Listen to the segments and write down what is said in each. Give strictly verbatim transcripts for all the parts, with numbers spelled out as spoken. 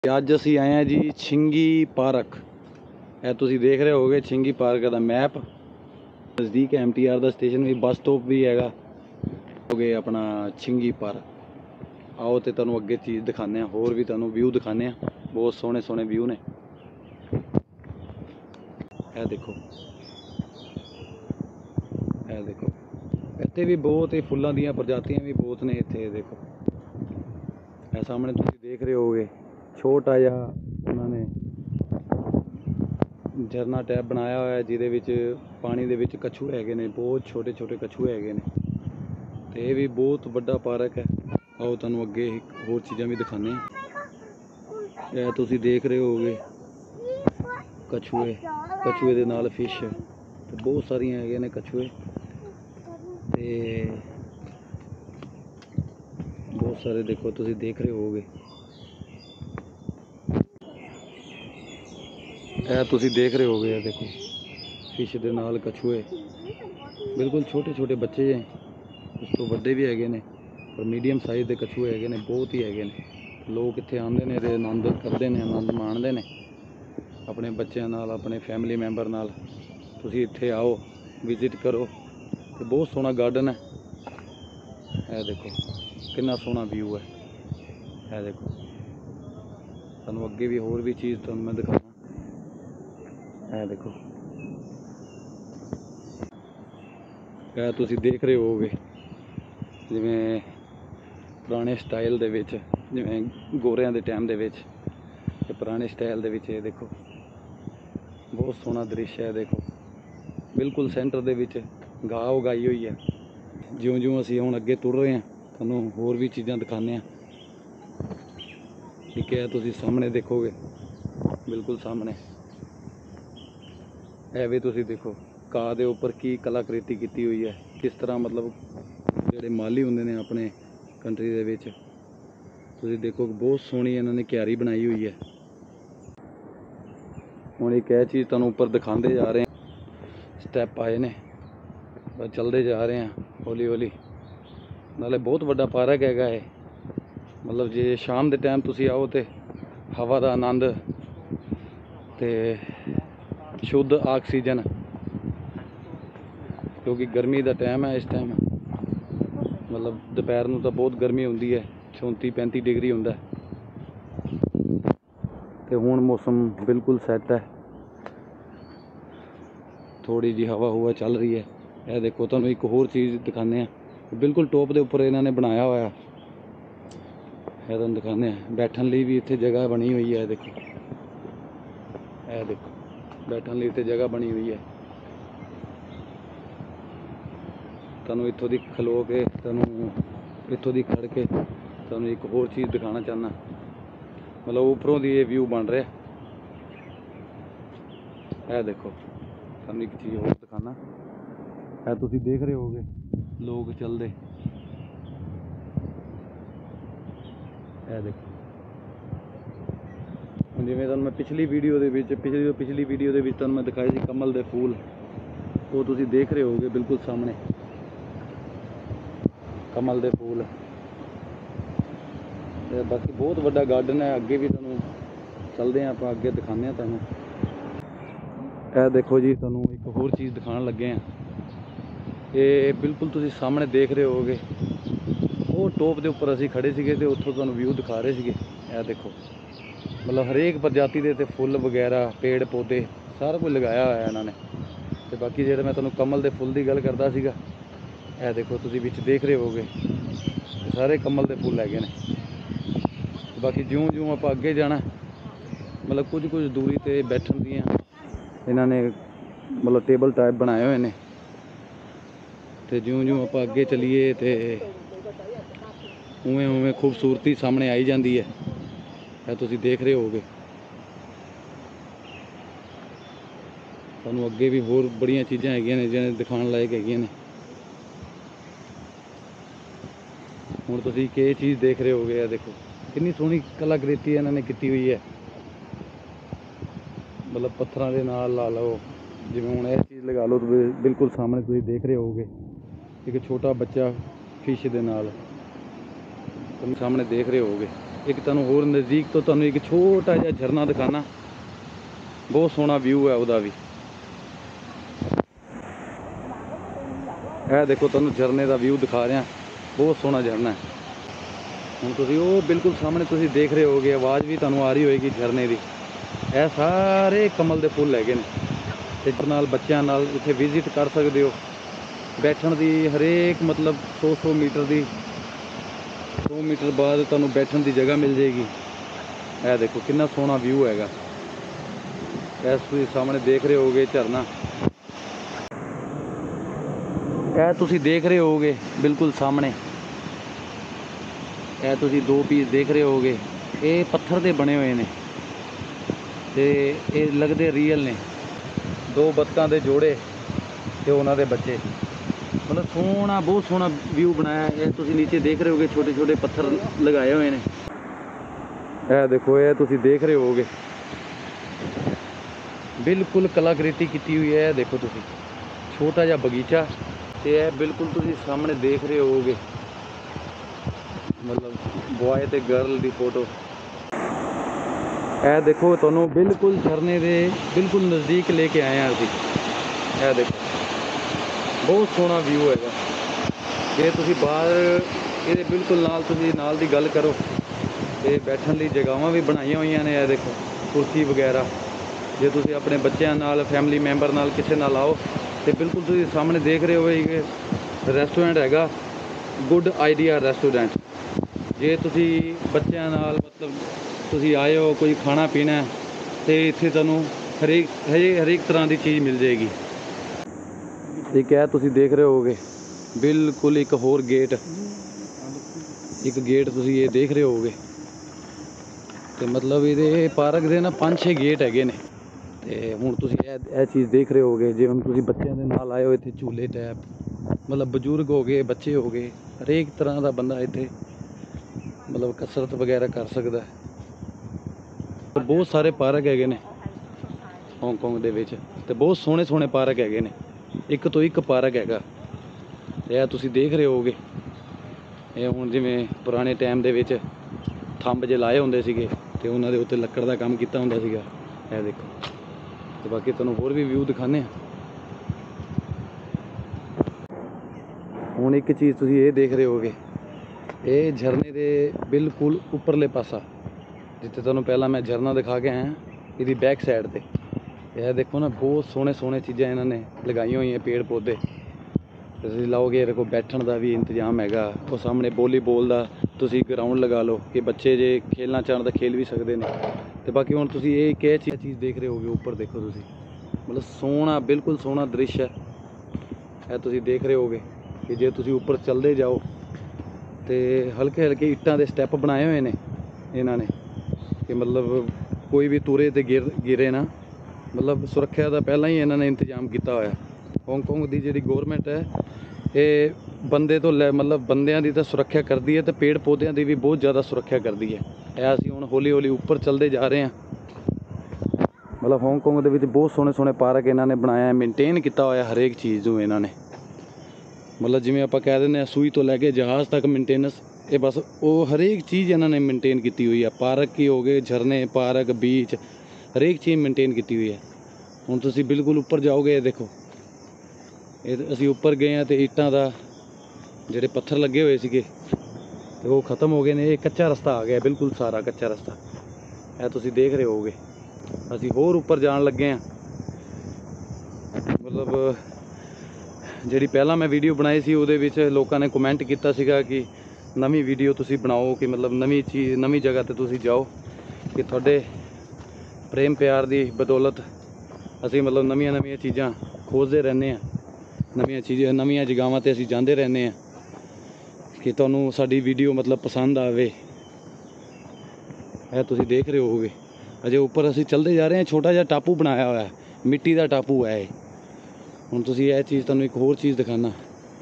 ਅੱਜ ਅਸੀਂ ਆਏ ਹਾਂ ਜੀ ਛਿੰਗੀ ਪਾਰਕ। ਇਹ ਤੁਸੀਂ ਦੇਖ ਰਹੇ ਹੋਗੇ ਛਿੰਗੀ ਪਾਰਕ ਦਾ ਮੈਪ। ਨਜ਼ਦੀਕ ਐਮ ਟੀ ਆਰ ਦਾ ਸਟੇਸ਼ਨ ਵੀ, ਬੱਸ ਸਟੋਪ ਵੀ ਹੈਗਾ। ਹੋਗੇ ਆਪਣਾ ਛਿੰਗੀ ਪਾਰਕ। आओ तो तुहानू अगे चीज़ दिखाने, होर भी तुहानू व्यू दिखाने। बहुत सोहने सोहने व्यू ने। यह देखो, यह देखो इत्थे भी बहुत ही फुल्लां दियां प्रजातियां भी बहुत ने इत्थे। देखो यह सामने तुसीं देख रहे होगे छोटा जिहा उन्होंने झरना टाइप बनाया हुआ है, जिहदे विच पानी दे विच कछुए हैगे ने, बहुत छोटे छोटे कछुए हैगे ने। ते यह भी बहुत वड्डा पार्क है। आओ तुहानू अगे होर चीज़ां भी दिखाने। यह तुसीं देख रहे होगे कछुए, कछुए दे नाल फिश, ते बहुत सारियां हैगे ने कछुए, ते बहुत सारे देखो तुसीं देख रहे होगे। यह तुसीं देख रहे होगे, यह देखो फिश दे नाल कछुए, बिल्कुल छोटे छोटे बच्चे हैं, उस तो वड्डे भी हैगे ने, पर मीडियम साइज़ के कछुए हैगे ने, बहुत ही हैगे ने। लोग इत्थे आंदे ने ते आनंद करते हैं, आनंद माणते ने अपने बच्चों नाल, अपने फैमिली मैंबर नाल। तुसीं इत्थे आओ, विजिट करो। ते बहुत सोहना गार्डन है। यह देखो कितना सोहना व्यू है। यह देखो तुहानू अगे भी होर भी चीज़ तुहानू मैं दिखाना। यह देखो यह तुसीं देख रहे होगे जिवें पुराने स्टाइल दे विच, जिवें गोरियां दे टाइम दे विच, ते पुराने स्टाइल दे विच। ये देखो बहुत सोहना दृश्य है। देखो बिल्कुल सेंटर दे विच घाह उगाई हुई है। ज्यों ज्यों असीं हुण अगे तुर रहे हैं, तुहानू होर भी चीज़ां दिखाने। ठीक है, तुसीं सामने देखोगे, बिल्कुल सामने है भी तुसीं देखो घाह दे उपर की कलाकृति की हुई है, किस तरह मतलब जिहड़े माली हुंदे ने अपने कंट्री दे विच। तुसीं देखो बहुत सोहनी इन्होंने क्यारी बनाई हुई है। हुण एक यह चीज़ तुहानू उपर दिखाते जा रहे हैं, स्टैप आए ने, बस चलते जा रहे हैं हौली हौली। नाले बहुत वड्डा पार्क हैगा है। मतलब जे शाम के टाइम तुसीं आओ तो हवा का आनंद ते शुद्ध ऑक्सीजन, क्योंकि गर्मी का टाइम है इस टाइम, मतलब दोपहर में तो बहुत गर्मी होती है, चौंती पैंती डिग्री होंदा है। तो हुण मौसम बिल्कुल सैट है, थोड़ी जी हवा हुआ चल रही है। यह देखो तुहानू एक होर चीज़ दिखाने, बिल्कुल टॉप के उपर इन्होंने बनाया हुआ है। यह तुहानू दिखाने बैठन लिए भी इत्थे जगह बनी हुई है। देखो यह देखो बैठन लिए इत्थे जगह बनी हुई है। तुहानू इत्थों दी खलो के, तुहानू इत्थों दी खड़ के तुहानू एक होर चीज़ दिखाना चाहना। मतलब उपरों दी ये व्यू बन रहा। यह देखो तुहानू एक चीज़ होर दिखाना। यह तुसीं देख रहे होगे लोग चलते। यह देखो जिवें तुहानू मैं पिछली वीडियो दे विच पिछली पिछली वीडियो दे विच तुहानू मैं दिखाए सी कमल दे फूल, वो तुसीं देख रहे होगे बिल्कुल सामने कमल दे फूल। बाकी बहुत वड्डा गार्डन है, अगे भी तुहानू चलते हैं आप अगे दिखाने तुहानू। यह देखो जी तुहानू एक होर चीज़ दिखाने लगे हैं। ये बिल्कुल तुसीं सामने देख रहे होगे, वो टॉप के उपर असीं खड़े सीगे ते उत्थों तुहानू व्यू दिखा रहे सीगे। यह देखो मतलब हरेक प्रजाति के फुल वगैरह, पेड़ पौधे सारा कुछ लगाया हुआ है इन्होंने। तो बाकी जो मैं तुहानू कमल के फुल की गल करता सीगा, यह देखो तुसीं विच देख रहे होगे सारे कमल के फुल हैगे ने। बाकी ज्यों ज्यों आप अगे जाना, मतलब कुछ कुछ दूरी ते बैठन दियां इन्होंने मतलब टेबल टाइप बनाए हुए हैं। तो ज्यों ज्यों आप अगे चलीए तो उवें उवें खूबसूरती सामने आई जाती है। यह तुसीं देख रहे होगे। तुहानू अगे भी होर बड़ियां चीज़ां हैगियां ने जिन्हें दिखाने लायक हैगियां ने। हुण तुसीं कि चीज़ देख रहे होगे, देखो कितनी सोहनी कलाकृति इन्होंने की हुई है। मतलब पत्थरों के नाल ला लो, जिवें हुण यह चीज़ लगा लो, तो बिल्कुल सामने तुसीं देख रहे होगे एक छोटा बच्चा फिश दे नाल तुसीं सामने देख रहे होगे। एक तुहानूं होर नज़दीक तो तुहानूं एक छोटा जिहा झरना दिखाना, बहुत सोहना व्यू है उहदा भी। ਇਹ देखो तुहानूं झरने का व्यू दिखा रहा, बहुत सोहना झरना है। ਹੁਣ ਤੁਸੀਂ ਉਹ ਬਿਲਕੁਲ ਸਾਹਮਣੇ ਤੁਸੀਂ ਦੇਖ ਰਹੇ ਹੋਗੇ, ਆਵਾਜ਼ ਵੀ ਤੁਹਾਨੂੰ ਆ ਰਹੀ ਹੋਏਗੀ ਝਰਨੇ ਦੀ। ਇਹ ਸਾਰੇ ਕਮਲ ਦੇ ਫੁੱਲ ਹੈਗੇ ਨੇ ਤੇ ਨਾਲ ਬੱਚਿਆਂ ਨਾਲ ਇੱਥੇ ਵਿਜ਼ਿਟ ਕਰ ਸਕਦੇ ਹੋ। ਬੈਠਣ ਦੀ ਹਰੇਕ ਮਤਲਬ ਸੌ ਸੌ ਮੀਟਰ ਦੀ ਸੌ ਮੀਟਰ ਬਾਅਦ ਤੁਹਾਨੂੰ ਬੈਠਣ ਦੀ ਜਗ੍ਹਾ ਮਿਲ ਜਾਏਗੀ। ਇਹ ਦੇਖੋ ਕਿੰਨਾ ਸੋਹਣਾ ਵਿਊ ਹੈਗਾ। ਇਸ ਤੁਸੀਂ ਸਾਹਮਣੇ ਦੇਖ ਰਹੇ ਹੋਗੇ ਝਰਨਾ, ਇਹ ਤੁਸੀਂ ਦੇਖ ਰਹੇ ਹੋਗੇ ਬਿਲਕੁਲ ਸਾਹਮਣੇ। ਇਹ ਤੁਸੀਂ ਦੋ ਪੀਸ ਦੇਖ ਰਹੇ ਹੋਗੇ, ਇਹ ਪੱਥਰ ਦੇ ਬਣੇ ਹੋਏ ਨੇ ਤੇ ਇਹ ਲੱਗਦੇ ਰੀਅਲ ਨੇ। ਦੋ ਬਤਕਾਂ ਦੇ ਜੋੜੇ ਤੇ ਉਹਨਾਂ ਦੇ ਬੱਚੇ, ਮਤਲਬ ਸੋਹਣਾ ਬਹੁਤ ਸੋਹਣਾ ਵਿਊ ਬਣਾਇਆ। ਇਹ ਤੁਸੀਂ ਨੀਚੇ ਦੇਖ ਰਹੇ ਹੋਗੇ ਛੋਟੇ ਛੋਟੇ ਪੱਥਰ ਲਗਾਏ ਹੋਏ ਨੇ। ਇਹ ਦੇਖੋ ਇਹ ਤੁਸੀਂ ਦੇਖ ਰਹੇ ਹੋਗੇ ਬਿਲਕੁਲ ਕਲਾਕ੍ਰਿਤੀ ਕੀਤੀ ਹੋਈ ਹੈ। ਇਹ ਦੇਖੋ ਤੁਸੀਂ ਛੋਟਾ ਜਿਹਾ ਬਗੀਚਾ ਤੇ ਇਹ ਬਿਲਕੁਲ ਤੁਸੀਂ ਸਾਹਮਣੇ ਦੇਖ ਰਹੇ ਹੋਗੇ मतलब बॉय ते गर्ल दी फोटो। ਇਹ देखो ਤੁਹਾਨੂੰ बिल्कुल झरने ਦੇ बिल्कुल नज़दीक लेके आए हैं ਅਸੀਂ। ਇਹ देखो बहुत सोहना व्यू हैगा। ਜੇ ਤੁਸੀਂ ਬਾਹਰ ਇਹਦੇ ਬਿਲਕੁਲ ਨਾਲ ਤੁਸੀਂ ਨਾਲ ਦੀ ਗੱਲ ਕਰੋ ਤੇ ਬੈਠਣ ਲਈ ਜਗ੍ਹਾਵਾਂ ਵੀ ਬਣਾਈਆਂ ਹੋਈਆਂ ਨੇ। ਇਹ ਦੇਖੋ ਕੁਰਸੀ ਵਗੈਰਾ, ਜੇ ਤੁਸੀਂ ਆਪਣੇ ਬੱਚਿਆਂ ਨਾਲ ਫੈਮਿਲੀ ਮੈਂਬਰ ਨਾਲ ਕਿਸੇ ਨਾਲ ਆਓ ਤੇ ਬਿਲकुल ਤੁਸੀਂ ਸਾਹਮਣੇ ਦੇਖ ਰਹੇ ਹੋ ਕਿ ਰੈਸਟੋਰੈਂਟ ਹੈਗਾ ਗੁੱਡ ਆਈਡੀਆ ਰੈਸਟੋਰੈਂਟ। ਜੇ ਤੁਸੀਂ ਬੱਚਿਆਂ ਨਾਲ ਮਤਲਬ ਤੁਸੀਂ ਆਏ ਹੋ ਕੋਈ ਖਾਣਾ ਪੀਣਾ ਤੇ ਇੱਥੇ ਤੁਹਾਨੂੰ ਹਰੇਕ ਹਰੇਕ ਤਰ੍ਹਾਂ ਦੀ ਚੀਜ਼ ਮਿਲ ਜਾਏਗੀ। ਇੱਕ ਹੈ ਤੁਸੀਂ ਦੇਖ ਰਹੇ ਹੋਗੇ ਬਿਲਕੁਲ ਇੱਕ ਹੋਰ ਗੇਟ, ਇੱਕ ਗੇਟ ਤੁਸੀਂ ਇਹ ਦੇਖ ਰਹੇ ਹੋਗੇ ਤੇ ਮਤਲਬ ਇਹਦੇ ਪਾਰਕ ਦੇ ਨਾ ਪੰਜ ਛੇ ਗੇਟ ਹੈਗੇ ਨੇ। ਤੇ ਹੁਣ ਤੁਸੀਂ ਇਹ ਇਹ ਚੀਜ਼ ਦੇਖ ਰਹੇ ਹੋਗੇ, ਜੇ ਹੁਣ ਤੁਸੀਂ ਬੱਚਿਆਂ ਦੇ ਨਾਲ ਆਏ ਹੋ ਇੱਥੇ ਝੂਲੇ ਟੈਪ, ਮਤਲਬ ਬਜ਼ੁਰਗ ਹੋ ਗਏ ਬੱਚੇ ਹੋ ਗਏ ਹਰੇਕ ਤਰ੍ਹਾਂ ਦਾ ਬੰਦਾ ਇੱਥੇ ਮਤਲਬ ਕਸਰਤ ਵਗੈਰਾ ਕਰ ਸਕਦਾ ਹੈ। ਬਹੁਤ ਸਾਰੇ ਪਾਰਕ ਹੈਗੇ ਨੇ ਹਾਂਗਕਾਂਗ ਦੇ ਵਿੱਚ ਤੇ ਬਹੁਤ ਸੋਹਣੇ ਸੋਹਣੇ ਪਾਰਕ ਹੈਗੇ ਨੇ, ਇੱਕ ਤੋਂ ਇੱਕ ਪਾਰਕ ਹੈਗਾ। ਇਹ ਤੁਸੀਂ ਦੇਖ ਰਹੇ ਹੋਗੇ ਇਹ ਹੁਣ ਜਿਵੇਂ ਪੁਰਾਣੇ ਟਾਈਮ ਦੇ ਵਿੱਚ ਥੰਬ ਜੇ ਲਾਏ ਹੁੰਦੇ ਸੀਗੇ ਤੇ ਉਹਨਾਂ ਦੇ ਉੱਤੇ ਲੱਕੜ ਦਾ ਕੰਮ ਕੀਤਾ ਹੁੰਦਾ ਸੀਗਾ। ਇਹ ਦੇਖੋ ਤੇ ਬਾਕੀ ਤੁਹਾਨੂੰ ਹੋਰ ਵੀ ਵਿਊ ਦਿਖਾਉਂਦੇ ਹਾਂ। ਹੁਣ ਇੱਕ ਚੀਜ਼ ਤੁਸੀਂ ਇਹ ਦੇਖ ਰਹੇ ਹੋਗੇ, ਇਹ ਝਰਨੇ ਦੇ ਬਿਲਕੁਲ ਉੱਪਰਲੇ ਪਾਸਾ ਜਿੱਥੇ ਤੁਹਾਨੂੰ ਪਹਿਲਾਂ ਮੈਂ ਝਰਨਾ ਦਿਖਾ ਕੇ ਆਇਆ, ਇਹਦੀ ਬੈਕ ਸਾਈਡ ਤੇ ਇਹ ਦੇਖੋ ਨਾ ਬਹੁਤ ਸੋਹਣੇ ਸੋਹਣੇ ਚੀਜ਼ਾਂ ਇਹਨਾਂ ਨੇ ਲਗਾਈਆਂ ਹੋਈਆਂ, ਪੇੜ ਪੌਦੇ। ਤੁਸੀਂ ਲਾਓਗੇ ਦੇਖੋ ਬੈਠਣ ਦਾ ਵੀ ਇੰਤਜ਼ਾਮ ਹੈਗਾ। ਉਹ ਸਾਹਮਣੇ ਵੋਲੀਬੋਲ ਦਾ ਤੁਸੀਂ ਗਰਾਊਂਡ ਲਗਾ ਲਓ ਕਿ ਬੱਚੇ ਜੇ ਖੇਲਣਾ ਚਾਹਣ ਤਾਂ ਖੇਲ ਵੀ ਸਕਦੇ ਨੇ। ਤੇ ਬਾਕੀ ਹੁਣ ਤੁਸੀਂ ਇਹ ਕਿਹ ਚੀਜ਼ ਦੇਖ ਰਹੇ ਹੋਗੇ ਉੱਪਰ ਦੇਖੋ ਤੁਸੀਂ, ਮਤਲਬ ਸੋਹਣਾ ਬਿਲਕੁਲ ਸੋਹਣਾ ਦ੍ਰਿਸ਼ ਹੈ। ਇਹ ਤੁਸੀਂ ਦੇਖ ਰਹੇ ਹੋਗੇ ਕਿ ਜੇ ਤੁਸੀਂ ਉੱਪਰ ਚੱਲਦੇ ਜਾਓ ਤੇ ਹਲਕੇ ਹਲਕੇ ਇੱਟਾਂ ਦੇ ਸਟੈਪ ਬਣਾਏ ਹੋਏ ਨੇ ਇਹਨਾਂ ਨੇ ਕਿ ਮਤਲਬ ਕੋਈ ਵੀ ਤੁਰੇ ਤੇ ਗਿਰ ਗਿਰੇ ਨਾ, ਮਤਲਬ ਸੁਰੱਖਿਆ ਦਾ ਪਹਿਲਾਂ ਹੀ ਇਹਨਾਂ ਨੇ ਇੰਤਜ਼ਾਮ ਕੀਤਾ ਹੋਇਆ। ਹਾਂਗਕਾਂਗ ਦੀ ਜਿਹੜੀ ਗੌਰਮੈਂਟ ਹੈ ਇਹ ਬੰਦੇ ਤੋਂ ਲੈ ਮਤਲਬ ਬੰਦਿਆਂ ਦੀ ਤਾਂ ਸੁਰੱਖਿਆ ਕਰਦੀ ਹੈ ਤੇ ਪੇੜ ਪੌਦਿਆਂ ਦੀ ਵੀ ਬਹੁਤ ਜ਼ਿਆਦਾ ਸੁਰੱਖਿਆ ਕਰਦੀ ਹੈ। ਇਹ ਅਸੀਂ ਹੁਣ ਹੌਲੀ ਹੌਲੀ ਉੱਪਰ ਚੱਲਦੇ ਜਾ ਰਹੇ ਹਾਂ। ਮਤਲਬ ਹਾਂਗਕਾਂਗ ਦੇ ਵਿੱਚ ਬਹੁਤ ਸੋਹਣੇ ਸੋਹਣੇ ਪਾਰਕ ਇਹਨਾਂ ਨੇ ਬਣਾਇਆ, ਮੇਨਟੇਨ ਕੀਤਾ ਹੋਇਆ ਹਰੇਕ ਚੀਜ਼ ਨੂੰ ਇਹਨਾਂ ਨੇ। ਮਤਲਬ ਜਿਵੇਂ ਆਪਾਂ ਕਹਿ ਦਿੰਦੇ ਹਾਂ ਸੂਈ ਤੋਂ ਲੈ ਕੇ ਜਹਾਜ਼ ਤੱਕ ਮੇਨਟੇਨੈਂਸ, ਇਹ ਬਸ ਉਹ ਹਰੇਕ ਚੀਜ਼ ਇਹਨਾਂ ਨੇ ਮੇਨਟੇਨ ਕੀਤੀ ਹੋਈ ਹੈ। ਪਾਰਕ ਕੀ ਹੋ ਗਏ, ਝਰਨੇ, ਪਾਰਕ, ਬੀਚ, ਹਰੇਕ ਚੀਜ਼ ਮੇਨਟੇਨ ਕੀਤੀ ਹੋਈ ਹੈ। ਹੁਣ ਤੁਸੀਂ ਬਿਲਕੁਲ ਉੱਪਰ ਜਾਓਗੇ, ਇਹ ਦੇਖੋ ਇਹ ਅਸੀਂ ਉੱਪਰ ਗਏ ਹਾਂ ਤੇ ਇੱਟਾਂ ਦਾ ਜਿਹੜੇ ਪੱਥਰ ਲੱਗੇ ਹੋਏ ਸੀਗੇ ਤੇ ਉਹ ਖ਼ਤਮ ਹੋ ਗਏ ਨੇ। ਇਹ ਕੱਚਾ ਰਸਤਾ ਆ ਗਿਆ, ਬਿਲਕੁਲ ਸਾਰਾ ਕੱਚਾ ਰਸਤਾ। ਇਹ ਤੁਸੀਂ ਦੇਖ ਰਹੇ ਹੋਗੇ ਅਸੀਂ ਹੋਰ ਉੱਪਰ ਜਾਣ ਲੱਗੇ ਹਾਂ। ਮਤਲਬ ਜਿਹੜੀ ਪਹਿਲਾਂ ਮੈਂ ਵੀਡੀਓ ਬਣਾਈ ਸੀ ਉਹਦੇ ਵਿੱਚ ਲੋਕਾਂ ਨੇ ਕਮੈਂਟ ਕੀਤਾ ਸੀਗਾ ਕਿ ਨਵੀਂ ਵੀਡੀਓ ਤੁਸੀਂ ਬਣਾਓ, ਕਿ ਮਤਲਬ ਨਵੀਂ ਚੀਜ਼ ਨਵੀਂ ਜਗ੍ਹਾ 'ਤੇ ਤੁਸੀਂ ਜਾਓ, ਕਿ ਤੁਹਾਡੇ ਪ੍ਰੇਮ ਪਿਆਰ ਦੀ ਬਦੌਲਤ ਅਸੀਂ ਮਤਲਬ ਨਵੀਆਂ ਨਵੀਆਂ ਚੀਜ਼ਾਂ ਖੋਜਦੇ ਰਹਿੰਦੇ ਹਾਂ, ਨਵੀਆਂ ਚੀਜ਼ਾਂ ਨਵੀਆਂ ਜਗ੍ਹਾਵਾਂ 'ਤੇ ਅਸੀਂ ਜਾਂਦੇ ਰਹਿੰਦੇ ਹਾਂ ਕਿ ਤੁਹਾਨੂੰ ਸਾਡੀ ਵੀਡੀਓ ਮਤਲਬ ਪਸੰਦ ਆਵੇ। ਇਹ ਤੁਸੀਂ ਦੇਖ ਰਹੇ ਹੋਗੇ ਅਜੇ ਉੱਪਰ ਅਸੀਂ ਚੱਲਦੇ ਜਾ ਰਹੇ ਹਾਂ। ਛੋਟਾ ਜਿਹਾ ਟਾਪੂ ਬਣਾਇਆ ਹੋਇਆ, ਮਿੱਟੀ ਦਾ ਟਾਪੂ ਹੈ ਇਹ। ਹੁਣ ਤੁਸੀਂ ਇਹ ਚੀਜ਼ ਤੁਹਾਨੂੰ ਇੱਕ ਹੋਰ ਚੀਜ਼ ਦਿਖਾਉਣਾ,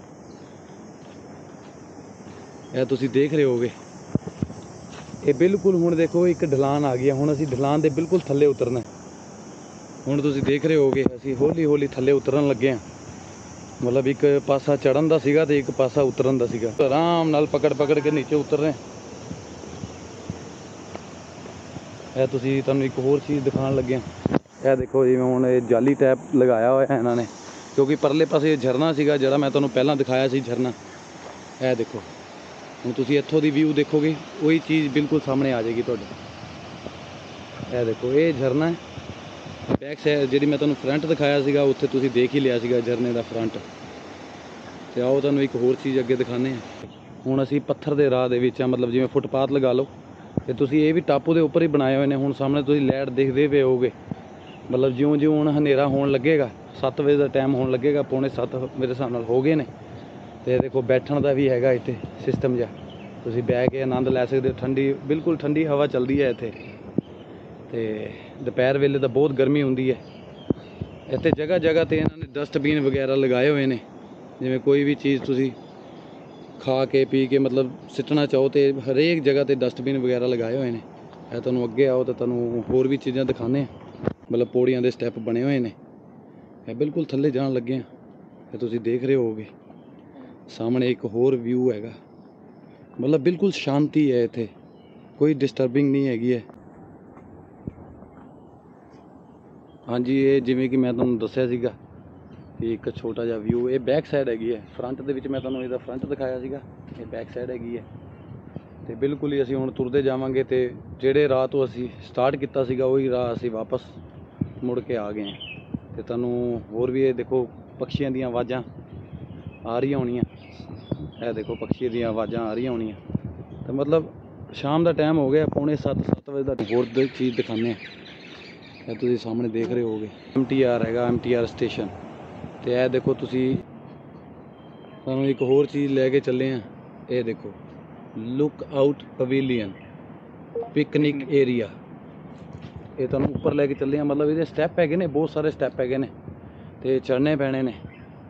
ਇਹ ਤੁਸੀਂ ਦੇਖ ਰਹੇ ਹੋਗੇ ਇਹ ਬਿਲਕੁਲ ਹੁਣ ਦੇਖੋ ਇੱਕ ਢਲਾਨ ਆ ਗਈ ਹੈ। ਹੁਣ ਅਸੀਂ ਢਲਾਨ ਦੇ ਬਿਲਕੁਲ ਥੱਲੇ ਉਤਰਨਾ। ਹੁਣ ਤੁਸੀਂ ਦੇਖ ਰਹੇ ਹੋਗੇ ਅਸੀਂ ਹੌਲੀ ਹੌਲੀ ਥੱਲੇ ਉਤਰਨ ਲੱਗੇ ਹਾਂ। ਮਤਲਬ ਇੱਕ ਪਾਸਾ ਚੜ੍ਹਨ ਦਾ ਸੀਗਾ ਤੇ ਇੱਕ ਪਾਸਾ ਉਤਰਨ ਦਾ ਸੀਗਾ। ਆਰਾਮ ਨਾਲ ਪਕੜ ਪਕੜ ਕੇ ਨੀਚੇ ਉਤਰ ਰਹੇ। ਇਹ ਤੁਸੀਂ ਤੁਹਾਨੂੰ ਇੱਕ ਹੋਰ ਚੀਜ਼ ਦਿਖਾਉਣ ਲੱਗਿਆ। ਇਹ ਦੇਖੋ ਜਿਵੇਂ ਹੁਣ ਇਹ ਜਾਲੀ ਟੈਪ ਲਗਾਇਆ ਹੋਇਆ ਇਹਨਾਂ ਨੇ, ਕਿਉਂਕਿ ਪਰਲੇ ਪਾਸੇ ਝਰਨਾ ਸੀਗਾ ਜਿਹੜਾ ਮੈਂ ਤੁਹਾਨੂੰ ਪਹਿਲਾਂ ਦਿਖਾਇਆ ਸੀ ਝਰਨਾ। ਇਹ ਦੇਖੋ ਹੁਣ ਤੁਸੀਂ ਇੱਥੋਂ ਦੀ ਵਿਊ ਦੇਖੋਗੇ, ਉਹੀ ਚੀਜ਼ ਬਿਲਕੁਲ ਸਾਹਮਣੇ ਆ ਜਾਏਗੀ ਤੁਹਾਡੇ। ਇਹ ਦੇਖੋ ਇਹ ਝਰਨਾ ਹੈ। ਬੈਕ ਸਾਈਡ ਜਿਹੜੀ ਮੈਂ ਤੁਹਾਨੂੰ ਫਰੰਟ ਦਿਖਾਇਆ ਸੀਗਾ, ਉੱਥੇ ਤੁਸੀਂ ਦੇਖ ਹੀ ਲਿਆ ਸੀਗਾ ਝਰਨੇ ਦਾ ਫਰੰਟ। ਤੇ ਆਓ ਤੁਹਾਨੂੰ ਇੱਕ ਹੋਰ ਚੀਜ਼ ਅੱਗੇ ਦਿਖਾਉਂਦੇ ਹਾਂ। ਹੁਣ ਅਸੀਂ ਪੱਥਰ ਦੇ ਰਾਹ ਦੇ ਵਿੱਚ ਆ, ਮਤਲਬ ਜਿਵੇਂ ਫੁੱਟਪਾਥ ਲਗਾ ਲਓ, ਤੇ ਤੁਸੀਂ ਇਹ ਵੀ ਟਾਪੂ ਦੇ ਉੱਪਰ ਹੀ ਬਣਾਏ ਹੋਏ ਨੇ। ਹੁਣ ਸਾਹਮਣੇ ਤੁਸੀਂ ਲਾਈਟ ਦੇਖਦੇ ਪਏ ਹੋਗੇ, ਮਤਲਬ ਜਿਉਂ ਜਿਉਂ ਹੁਣ ਹਨੇਰਾ ਹੋਣ ਲੱਗੇਗਾ, ਸੱਤ ਵਜੇ ਦਾ ਟਾਈਮ ਹੋਣ ਲੱਗੇਗਾ, ਪੌਣੇ ਸੱਤ ਮੇਰੇ ਹਿਸਾਬ ਨਾਲ ਹੋ ਗਏ ਨੇ। ਤੇ ਦੇਖੋ ਬੈਠਣ ਦਾ ਵੀ ਹੈਗਾ ਇੱਥੇ ਸਿਸਟਮ ਜਿਹਾ, ਤੁਸੀਂ ਬਹਿ ਕੇ ਆਨੰਦ ਲੈ ਸਕਦੇ ਹੋ। ਠੰਡੀ ਬਿਲਕੁਲ ਠੰਡੀ ਹਵਾ ਚੱਲਦੀ ਹੈ ਇੱਥੇ। ਤੇ ਦੁਪਹਿਰ ਵੇਲੇ ਤਾਂ ਬਹੁਤ ਗਰਮੀ ਹੁੰਦੀ ਹੈ ਇੱਥੇ। ਜਗ੍ਹਾ ਜਗ੍ਹਾ ਤੇ ਇਹਨਾਂ ਨੇ ਡਸਟਬਿਨ ਵਗੈਰਾ ਲਗਾਏ ਹੋਏ ਨੇ, ਜਿਵੇਂ ਕੋਈ ਵੀ ਚੀਜ਼ ਤੁਸੀਂ ਖਾ ਕੇ ਪੀ ਕੇ ਮਤਲਬ ਸਿੱਟਣਾ ਚਾਹੋ ਤੇ ਹਰੇਕ ਜਗ੍ਹਾ ਤੇ ਡਸਟਬਿਨ ਵਗੈਰਾ ਲਗਾਏ ਹੋਏ ਨੇ। ਇਹ ਤੁਹਾਨੂੰ ਅੱਗੇ ਆਓ ਤਾਂ ਤੁਹਾਨੂੰ ਹੋਰ ਵੀ ਚੀਜ਼ਾਂ ਦਿਖਾਉਂਦੇ ਹਾਂ, ਮਤਲਬ ਪੌੜੀਆਂ ਦੇ ਸਟੈਪ ਬਣੇ ਹੋਏ ਨੇ। ਇਹ ਬਿਲਕੁਲ ਥੱਲੇ ਜਾਣ ਲੱਗੇ ਆ, ਇਹ ਤੁਸੀਂ ਦੇਖ ਰਹੇ ਹੋਗੇ ਸਾਹਮਣੇ ਇੱਕ ਹੋਰ ਵਿਊ ਹੈਗਾ। ਮਤਲਬ ਬਿਲਕੁਲ ਸ਼ਾਂਤੀ ਹੈ ਇੱਥੇ, ਕੋਈ ਡਿਸਟਰਬਿੰਗ ਨਹੀਂ ਹੈਗੀ ਹੈ। ਹਾਂਜੀ, ਇਹ ਜਿਵੇਂ ਕਿ ਮੈਂ ਤੁਹਾਨੂੰ ਦੱਸਿਆ ਸੀਗਾ ਕਿ ਇੱਕ ਛੋਟਾ ਜਿਹਾ ਵਿਊ, ਇਹ ਬੈਕ ਸਾਈਡ ਹੈਗੀ ਹੈ। ਫਰੰਟ ਦੇ ਵਿੱਚ ਮੈਂ ਤੁਹਾਨੂੰ ਇਹਦਾ ਫਰੰਟ ਦਿਖਾਇਆ ਸੀਗਾ, ਇਹ ਬੈਕ ਸਾਈਡ ਹੈਗੀ ਹੈ। ਤੇ ਬਿਲਕੁਲ ਹੀ ਅਸੀਂ ਹੁਣ ਤੁਰਦੇ ਜਾਵਾਂਗੇ, ਤੇ ਜਿਹੜੇ ਰਾਹ ਤੋਂ ਅਸੀਂ ਸਟਾਰਟ ਕੀਤਾ ਸੀਗਾ ਉਹੀ ਰਾਹ ਅਸੀਂ ਵਾਪਸ ਮੁੜ ਕੇ ਆ ਗਏ ਹਾਂ। ਤੇ ਤੁਹਾਨੂੰ ਹੋਰ ਵੀ ਇਹ ਦੇਖੋ ਪਕਸ਼ੀਆਂ ਦੀਆਂ ਆਵਾਜ਼ਾਂ ਆ ਰਹੀਆਂ ਹੋਣੀਆਂ। ਇਹ ਦੇਖੋ ਪਕਸ਼ੀ ਦੀਆਂ ਆਵਾਜ਼ਾਂ ਆ ਰਹੀਆਂ ਹੋਣੀਆਂ। ਤੇ ਮਤਲਬ ਸ਼ਾਮ ਦਾ ਟਾਈਮ ਹੋ ਗਿਆ, ਪੌਣੇ ਸੱਤ ਸੱਤ ਵਜੇ ਦਾ। ਹੋਰ ਦੀ ਚੀਜ਼ ਦਿਖਾਉਂਦੇ ਹਾਂ। ਇਹ ਤੁਸੀਂ ਸਾਹਮਣੇ ਦੇਖ ਰਹੇ ਹੋਗੇ ਐਮ ਟੀ ਆਰ ਹੈਗਾ, ਐਮ ਟੀ ਆਰ ਸਟੇਸ਼ਨ। ਤੇ ਇਹ ਦੇਖੋ ਤੁਸੀਂ, ਤੁਹਾਨੂੰ ਇੱਕ ਹੋਰ ਚੀਜ਼ ਲੈ ਕੇ ਚੱਲੇ ਆ। ਇਹ ਦੇਖੋ look out pavilion picnic area. ਇਹ ਤੁਹਾਨੂੰ ਉੱਪਰ ਲੈ ਕੇ ਚੱਲੇ ਆ, ਮਤਲਬ ਇਹਦੇ ਸਟੈਪ ਹੈਗੇ ਨੇ, ਬਹੁਤ ਸਾਰੇ ਸਟੈਪ ਹੈਗੇ ਨੇ ਤੇ ਚੜ੍ਹਨੇ ਪੈਣੇ ਨੇ।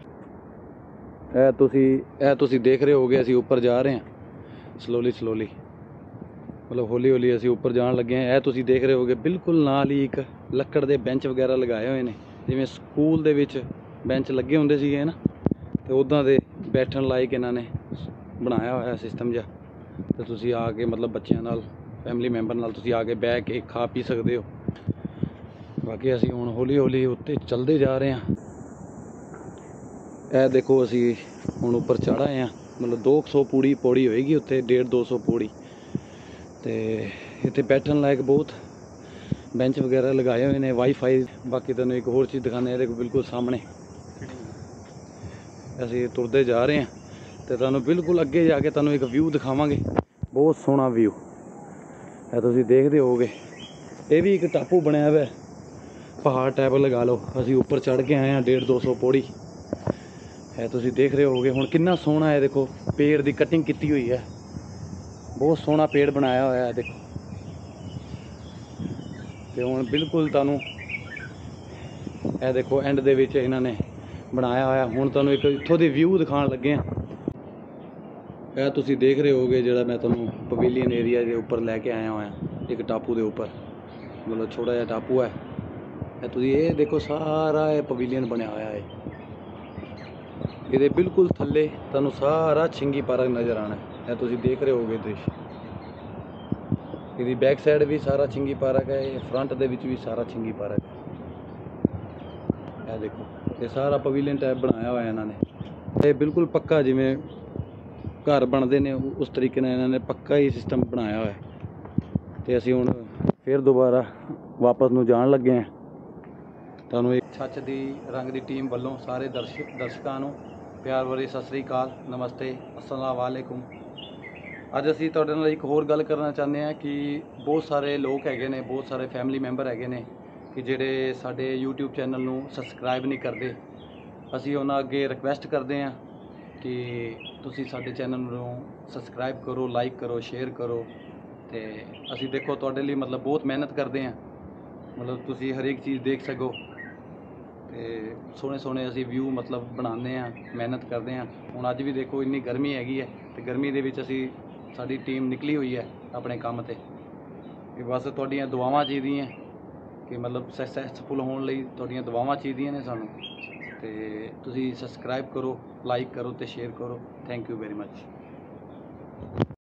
ਇਹ ਤੁਸੀਂ ਇਹ ਤੁਸੀਂ ਦੇਖ ਰਹੇ ਹੋਗੇ ਅਸੀਂ ਉੱਪਰ ਜਾ ਰਹੇ ਹਾਂ ਸਲੋਲੀ ਸਲੋਲੀ, ਮਤਲਬ ਹੌਲੀ ਹੌਲੀ ਅਸੀਂ ਉੱਪਰ ਜਾਣ ਲੱਗੇ ਹਾਂ। ਇਹ ਤੁਸੀਂ ਦੇਖ ਰਹੇ ਹੋਗੇ ਬਿਲਕੁਲ ਨਾਲ ਹੀ ਇੱਕ ਲੱਕੜ ਦੇ ਬੈਂਚ ਵਗੈਰਾ ਲਗਾਏ ਹੋਏ ਨੇ, ਜਿਵੇਂ ਸਕੂਲ ਦੇ ਵਿੱਚ ਬੈਂਚ ਲੱਗੇ ਹੁੰਦੇ ਸੀਗੇ ਨਾ, ਤੇ ਉੱਦਾਂ ਦੇ ਬੈਠਣ ਲਾਇਕ ਇਹਨਾਂ ਨੇ ਬਣਾਇਆ ਹੋਇਆ ਸਿਸਟਮ ਜਿਹਾ। ਤੇ ਤੁਸੀਂ ਆ ਕੇ ਮਤਲਬ ਬੱਚਿਆਂ ਨਾਲ, ਫੈਮਿਲੀ ਮੈਂਬਰ ਨਾਲ ਤੁਸੀਂ ਆ ਕੇ ਬਹਿ ਕੇ ਖਾ ਪੀ ਸਕਦੇ ਹੋ। ਬਾਕੀ ਅਸੀਂ ਹੁਣ ਹੌਲੀ ਹੌਲੀ ਉੱਤੇ ਚੱਲਦੇ ਜਾ ਰਹੇ ਹਾਂ। ਇਹ ਦੇਖੋ ਅਸੀਂ ਹੁਣ ਉੱਪਰ ਚੜ੍ਹ ਆਏ ਹਾਂ, ਮਤਲਬ ਦੋ ਸੌ ਪੌੜੀ ਪੌੜੀ ਹੋਏਗੀ ਉੱਥੇ, ਡੇਢ ਦੋ ਸੌ ਪੌੜੀ। ਤੇ ਇੱਥੇ ਬੈਠਣ ਲਾਇਕ ਬਹੁਤ ਬੈਂਚ ਵਗੈਰਾ ਲਗਾਏ ਹੋਏ ਨੇ, ਵਾਈਫਾਈ। ਬਾਕੀ ਤੁਹਾਨੂੰ ਇੱਕ ਹੋਰ ਚੀਜ਼ ਦਿਖਾਉਂਦੇ, ਇਹਦੇ ਬਿਲਕੁਲ ਸਾਹਮਣੇ ਅਸੀਂ ਤੁਰਦੇ ਜਾ ਰਹੇ ਹਾਂ, ਤੇ ਤੁਹਾਨੂੰ ਬਿਲਕੁਲ ਅੱਗੇ ਜਾ ਕੇ ਤੁਹਾਨੂੰ ਇੱਕ ਵਿਊ ਦਿਖਾਵਾਂਗੇ, ਬਹੁਤ ਸੋਹਣਾ ਵਿਊ। ਇਹ ਤੁਸੀਂ ਦੇਖਦੇ ਹੋਗੇ, ਇਹ ਵੀ ਇੱਕ ਟਾਪੂ ਬਣਿਆ ਹੋਇਆ, ਪਹਾੜ ਟਾਈਪ ਲਗਾ ਲਓ। ਅਸੀਂ ਉੱਪਰ ਚੜ੍ਹ ਕੇ ਆਏ ਹਾਂ ਡੇਢ ਦੋ ਸੌ ਪੌੜੀ। ਇਹ ਤੁਸੀਂ ਦੇਖ ਰਹੇ ਹੋਗੇ ਹੁਣ ਕਿੰਨਾ ਸੋਹਣਾ ਹੈ। ਦੇਖੋ ਪੇੜ ਦੀ ਕਟਿੰਗ ਕੀਤੀ ਹੋਈ ਹੈ, ਬਹੁਤ ਸੋਹਣਾ ਪੇੜ ਬਣਾਇਆ ਹੋਇਆ ਹੈ ਦੇਖੋ। ਤੇ ਹੁਣ ਬਿਲਕੁਲ ਤੁਹਾਨੂੰ ਇਹ ਦੇਖੋ ਐਂਡ ਦੇ ਵਿੱਚ ਇਹਨਾਂ ਨੇ ਬਣਾਇਆ ਹੋਇਆ। ਹੁਣ ਤੁਹਾਨੂੰ ਇੱਕ ਇੱਥੋਂ ਦੇ ਵਿਊ ਦਿਖਾਉਣ ਲੱਗੇ ਹਾਂ। ਇਹ ਤੁਸੀਂ ਦੇਖ ਰਹੇ ਹੋਗੇ ਜਿਹੜਾ ਮੈਂ ਤੁਹਾਨੂੰ ਪਵੇਲੀਅਨ ਏਰੀਆ ਦੇ ਉੱਪਰ ਲੈ ਕੇ ਆਇਆ ਹੋਇਆ, ਇੱਕ ਟਾਪੂ ਦੇ ਉੱਪਰ, ਮਤਲਬ ਛੋਟਾ ਜਿਹਾ ਟਾਪੂ ਹੈ। ਇਹ ਤੁਸੀਂ ਇਹ ਦੇਖੋ ਸਾਰਾ ਇਹ ਪਵੇਲੀਅਨ ਬਣਿਆ ਹੋਇਆ ਹੈ। ਇਹਦੇ ਬਿਲਕੁਲ ਥੱਲੇ ਤੁਹਾਨੂੰ ਸਾਰਾ ਛਿੰਗੀ ਪਾਰਕ ਨਜ਼ਰ ਆਉਣਾ। ਇਹ ਤੁਸੀਂ ਦੇਖ ਰਹੇ ਹੋਗੇ ਦ੍ਰਿਸ਼। ਇਹਦੀ ਬੈਕ ਸਾਈਡ ਵੀ ਸਾਰਾ ਛਿੰਗੀ ਪਾਰਕ ਹੈ, ਇਹ ਫਰੰਟ ਦੇ ਵਿੱਚ ਵੀ ਸਾਰਾ ਛਿੰਗੀ ਪਾਰਕ ਹੈ। ਇਹ ਦੇਖੋ ਇਹ ਸਾਰਾ ਪਵੇਲੀਅਨ ਟਾਈਪ ਬਣਾਇਆ ਹੋਇਆ ਇਹਨਾਂ ਨੇ। ਇਹ ਬਿਲਕੁਲ ਪੱਕਾ ਜਿਵੇਂ ਘਰ ਬਣਦੇ ਨੇ ਉਸ ਤਰੀਕੇ ਨਾਲ ਇਹਨਾਂ ਨੇ ਪੱਕਾ ਹੀ ਸਿਸਟਮ ਬਣਾਇਆ ਹੋਇਆ। ਤੇ ਅਸੀਂ ਹੁਣ ਫਿਰ ਦੁਬਾਰਾ ਵਾਪਸ ਨੂੰ ਜਾਣ ਲੱਗੇ ਹਾਂ। ਤੁਹਾਨੂੰ ਇੱਕ ਛੱਚ ਦੀ ਰੰਗ ਦੀ ਟੀਮ ਵੱਲੋਂ ਸਾਰੇ ਦਰਸ਼ਕ ਦਰਸ਼ਕਾਂ ਨੂੰ ਪਿਆਰ ਭਰੀ ਸਤਿ ਸ੍ਰੀ ਅਕਾਲ, ਨਮਸਤੇ, ਅਸਲਾਮ ਵਾਲੇਕੁਮ। ਅੱਜ ਅਸੀਂ ਤੁਹਾਡੇ ਨਾਲ ਇੱਕ ਹੋਰ ਗੱਲ ਕਰਨਾ ਚਾਹੁੰਦੇ ਹਾਂ ਕਿ ਬਹੁਤ ਸਾਰੇ ਲੋਕ ਹੈਗੇ ਨੇ, ਬਹੁਤ ਸਾਰੇ ਫੈਮਿਲੀ ਮੈਂਬਰ ਹੈਗੇ ਨੇ ਕਿ ਜਿਹੜੇ ਸਾਡੇ ਯੂਟਿਊਬ ਚੈਨਲ ਨੂੰ ਸਬਸਕ੍ਰਾਈਬ ਨਹੀਂ ਕਰਦੇ। ਅਸੀਂ ਉਹਨਾਂ ਅੱਗੇ ਰਿਕੁਐਸਟ ਕਰਦੇ ਹਾਂ ਕਿ ਤੁਸੀਂ ਸਾਡੇ ਚੈਨਲ ਨੂੰ ਸਬਸਕ੍ਰਾਈਬ ਕਰੋ, ਲਾਈਕ ਕਰੋ, ਸ਼ੇਅਰ ਕਰੋ। ਤੇ ਅਸੀਂ ਦੇਖੋ ਤੁਹਾਡੇ ਲਈ ਮਤਲਬ ਬਹੁਤ ਮਿਹਨਤ ਕਰਦੇ ਹਾਂ, ਮਤਲਬ ਤੁਸੀਂ ਹਰੇਕ ਚੀਜ਼ ਦੇਖ ਸਕੋ। ਤੇ ਸੋਹਣੇ ਸੋਹਣੇ ਅਸੀਂ ਵਿਊ ਮਤਲਬ ਬਣਾਉਂਦੇ ਹਾਂ, ਮਿਹਨਤ ਕਰਦੇ ਹਾਂ। ਹੁਣ ਅੱਜ ਵੀ ਦੇਖੋ ਇੰਨੀ ਗਰਮੀ ਹੈਗੀ ਹੈ, ਤੇ ਗਰਮੀ ਦੇ ਵਿੱਚ ਅਸੀਂ ਸਾਡੀ ਟੀਮ ਨਿਕਲੀ ਹੋਈ ਹੈ ਆਪਣੇ ਕੰਮ ਤੇ। ਕਿ ਬਸ ਤੁਹਾਡੀਆਂ ਦੁਆਵਾਂ ਚਾਹੀਦੀਆਂ ਕਿ ਮਤਲਬ ਸਕਸੈਸਫੁਲ ਹੋਣ ਲਈ ਤੁਹਾਡੀਆਂ ਦੁਆਵਾਂ ਚਾਹੀਦੀਆਂ ਨੇ ਸਾਨੂੰ। ਤੇ ਤੁਸੀਂ ਸਬਸਕ੍ਰਾਈਬ ਕਰੋ, ਲਾਈਕ ਕਰੋ ਤੇ ਸ਼ੇਅਰ ਕਰੋ। Thank you very much.